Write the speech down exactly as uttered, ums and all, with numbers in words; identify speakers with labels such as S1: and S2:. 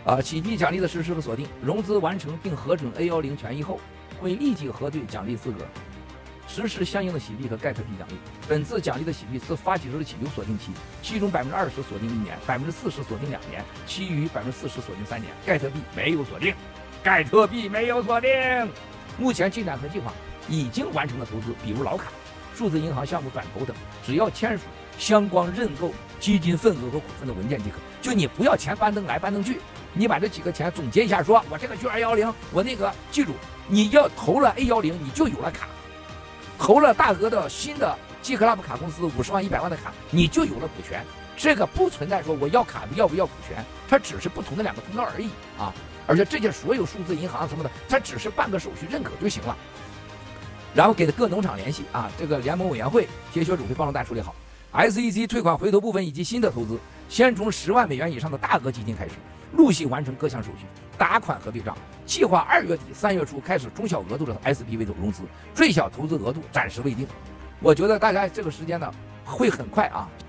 S1: 啊，洗币奖励的实施和锁定，融资完成并核准 A 一零权益后，会立即核对奖励资格，实施相应的洗币和盖特币奖励。本次奖励的洗币自发起日起有锁定期，其中百分之二十锁定一年，百分之四十锁定两年，其余百分之四十锁定三年。盖特币没有锁定，盖特币没有锁定。目前进展和计划已经完成的投资，比如老卡、数字银行项目转投等，只要签署相关认购基金份额和股份的文件即可。就你不要钱搬登来搬登去，你把这几个钱总结一下说，说我这个去二幺零，我那个记住，你要投了 A 一零，你就有了卡；投了大额的新的 G Club 卡公司五十万、一百万的卡，你就有了股权。这个不存在说我要卡要不要股权，它只是不同的两个通道而已啊！而且这些所有数字银行什么的，它只是办个手续认可就行了。然后给各农场联系啊，这个联盟委员会铁血主会帮助大家处理好。S E C 退款回头部分以及新的投资，先从十万美元以上的大额基金开始，陆续完成各项手续，打款和对账。计划二月底、三月初开始中小额度的 S P V 投融资，最小投资额度暂时未定。我觉得大家这个时间呢会很快啊。